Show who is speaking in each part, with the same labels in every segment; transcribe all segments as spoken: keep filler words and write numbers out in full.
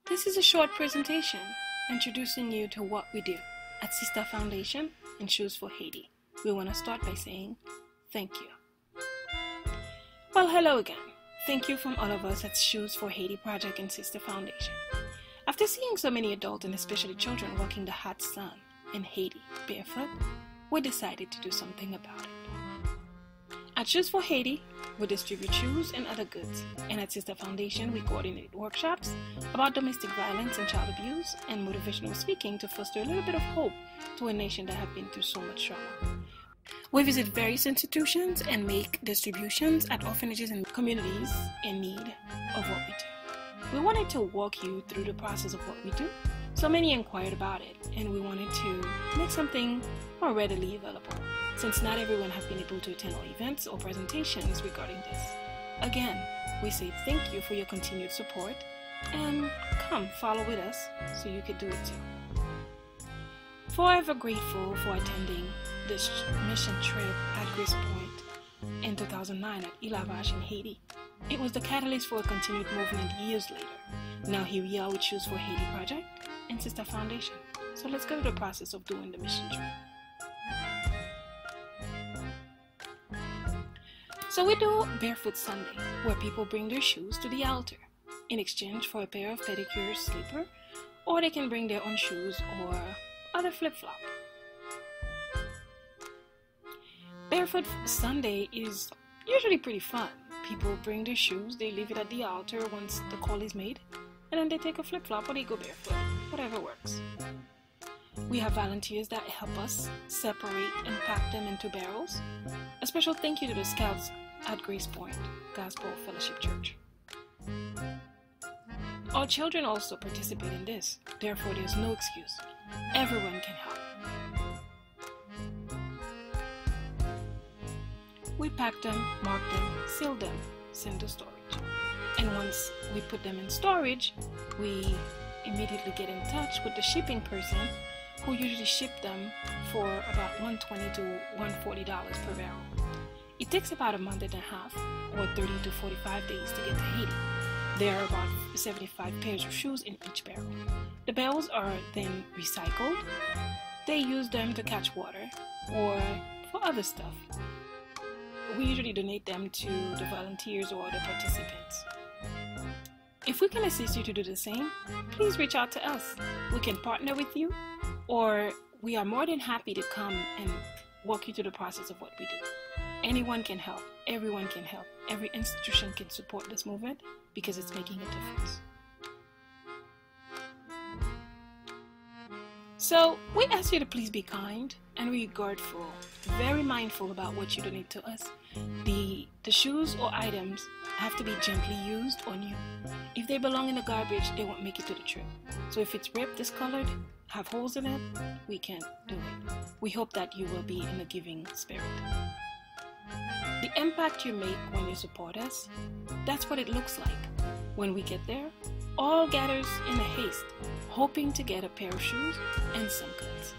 Speaker 1: This is a short presentation introducing you to what we do at Sister Foundation and Shoes for Haiti. We want to start by saying thank you. Well, hello again. Thank you from all of us at Shoes for Haiti Project and Sister Foundation. After seeing so many adults and especially children walking the hot sun in Haiti barefoot, we decided to do something about it. At Shoes for Haiti, we distribute shoes and other goods, and at Sister Foundation, we coordinate workshops about domestic violence and child abuse and motivational speaking to foster a little bit of hope to a nation that has been through so much trauma. We visit various institutions and make distributions at orphanages and communities in need of what we do. We wanted to walk you through the process of what we do. So many inquired about it, and we wanted to make something more readily available, since not everyone has been able to attend our events or presentations regarding this. Again, we say thank you for your continued support, and come follow with us so you can do it too. Forever grateful for attending this mission trip at Grace Point in two thousand nine at Ilavage in Haiti. It was the catalyst for a continued movement years later. Now here we are with Shoes for Haiti Project and Sister Foundation. So let's go to the process of doing the mission trip. So we do Barefoot Sunday, where people bring their shoes to the altar in exchange for a pair of pedicure slipper, or they can bring their own shoes or other flip-flop. Barefoot Sunday is usually pretty fun. People bring their shoes, they leave it at the altar once the call is made, and then they take a flip-flop or they go barefoot, whatever works. We have volunteers that help us separate and pack them into barrels. A special thank you to the Scouts at Grace Point Gospel Fellowship Church. Our children also participate in this, therefore there's no excuse. Everyone can help. We pack them, mark them, seal them, send to storage. And once we put them in storage, we immediately get in touch with the shipping person who usually ship them for about one hundred twenty dollars to one hundred forty dollars per barrel. It takes about a month and a half or thirty to forty-five days to get to Haiti. There are about seventy-five pairs of shoes in each barrel. The barrels are then recycled. They use them to catch water or for other stuff. We usually donate them to the volunteers or the participants. If we can assist you to do the same, please reach out to us. We can partner with you, or we are more than happy to come and walk you through the process of what we do. Anyone can help. Everyone can help. Every institution can support this movement because it's making a difference. So we ask you to please be kind and regardful, very mindful about what you donate to us. The, the shoes or items have to be gently used or new. If they belong in the garbage, they won't make it to the trip. So if it's ripped, discolored, have holes in it, we can't do it. We hope that you will be in a giving spirit. The impact you make when you support us, that's what it looks like. When we get there, all gathers in a haste, hoping to get a pair of shoes and some goods.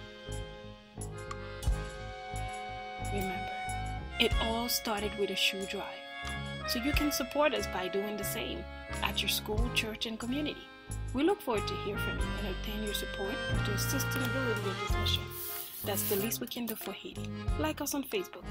Speaker 1: Remember, it all started with a shoe drive. So you can support us by doing the same at your school, church, and community. We look forward to hear from you and obtain your support to assist in the ability of this mission. That's the least we can do for Haiti. Like us on Facebook.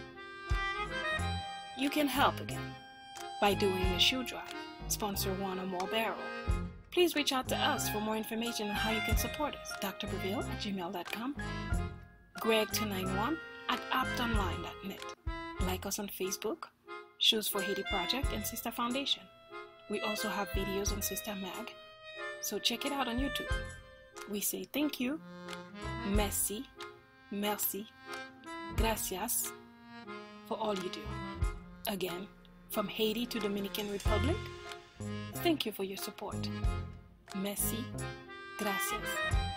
Speaker 1: You can help again by doing a shoe drive. Sponsor one or more barrel. Please reach out to us for more information on how you can support us. D R Brevil at gmail dot com, Greg two nine one at optonline dot net. Like us on Facebook, Shoes for Haiti Project and Sister Foundation. We also have videos on SistaTok-Mag, so check it out on YouTube. We say thank you, merci, merci, gracias for all you do. Again, from Haiti to Dominican Republic, thank you for your support. Merci, gracias.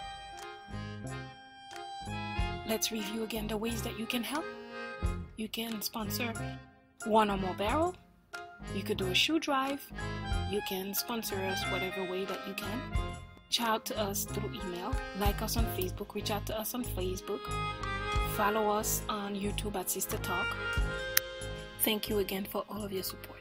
Speaker 1: Let's review again the ways that you can help. You can sponsor one or more barrel. You could do a shoe drive. You can sponsor us whatever way that you can. Reach out to us through email. Like us on Facebook. Reach out to us on Facebook. Follow us on YouTube at SistaTok. Thank you again for all of your support.